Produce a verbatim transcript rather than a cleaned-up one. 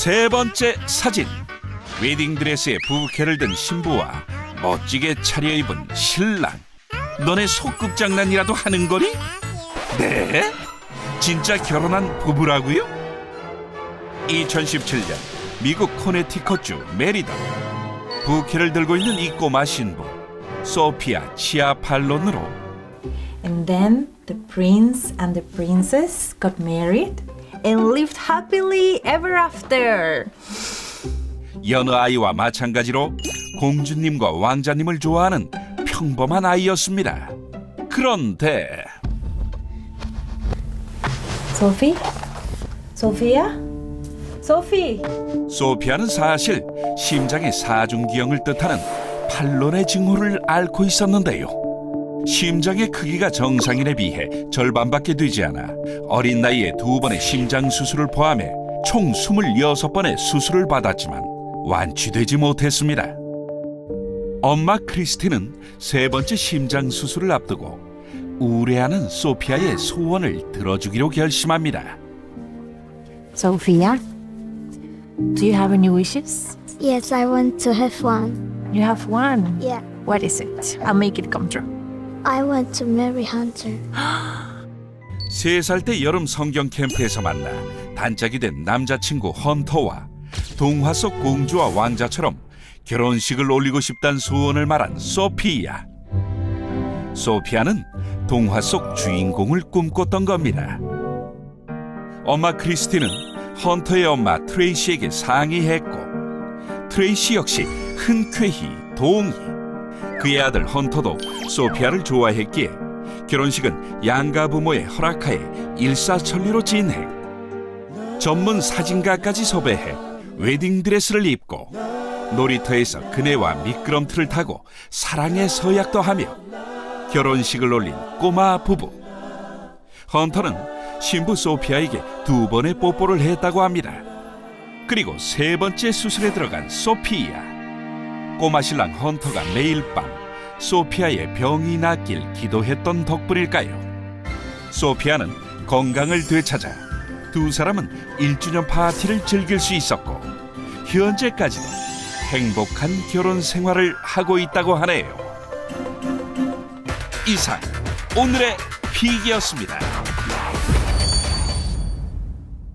세 번째 사진. 웨딩드레스에 부케를 든 신부와 멋지게 차려입은 신랑. 너네 소꿉장난이라도 하는 거니? 네? 진짜 결혼한 부부라고요? 이천십칠 년 미국 코네티컷주 메리던. 부케를 들고 있는 이 꼬마 신부 소피아 치아팔론으로. And then the prince and the princess got married and lived happily ever after. 여느 아이와 마찬가지로 공주님과 왕자님을 좋아하는 평범한 아이였습니다. 그런데 Sophie? Sophia? Sophie? 소피아는 사실 심장의 사중기형을 뜻하는 팔론의 증후를 앓고 있었는데요. 심장의 크기가 정상인에 비해 절반밖에 되지 않아 어린 나이에 두 번의 심장 수술을 포함해 총 스물여섯 번의 수술을 받았지만 완치되지 못했습니다. 엄마 크리스틴은 세 번째 심장 수술을 앞두고 우울해하는 소피아의 소원을 들어주기로 결심합니다. Sophia, do you have any wishes? Yes, I want to have one. You have one? Yeah. What is it? I'll make it come true. I want to marry Hunter. 세 살 때 여름 성경 캠프에서 만나 단짝이 된 남자친구 헌터와 동화 속 공주와 왕자처럼 결혼식을 올리고 싶다는 소원을 말한 소피아. 소피아는 동화 속 주인공을 꿈꿨던 겁니다. 엄마 크리스티는 헌터의 엄마 트레이시에게 상의했고, 트레이시 역시 흔쾌히 동의. 그의 아들 헌터도 소피아를 좋아했기에 결혼식은 양가 부모의 허락하에 일사천리로 진행. 전문 사진가까지 섭외해 웨딩드레스를 입고 놀이터에서 그네와 미끄럼틀을 타고 사랑의 서약도 하며 결혼식을 올린 꼬마 부부. 헌터는 신부 소피아에게 두 번의 뽀뽀를 했다고 합니다. 그리고 세 번째 수술에 들어간 소피아. 꼬마 신랑 헌터가 매일 밤 소피아의 병이 낫길 기도했던 덕분일까요? 소피아는 건강을 되찾아 두 사람은 일 주년 파티를 즐길 수 있었고 현재까지도 행복한 결혼 생활을 하고 있다고 하네요. 이상 오늘의 픽이었습니다.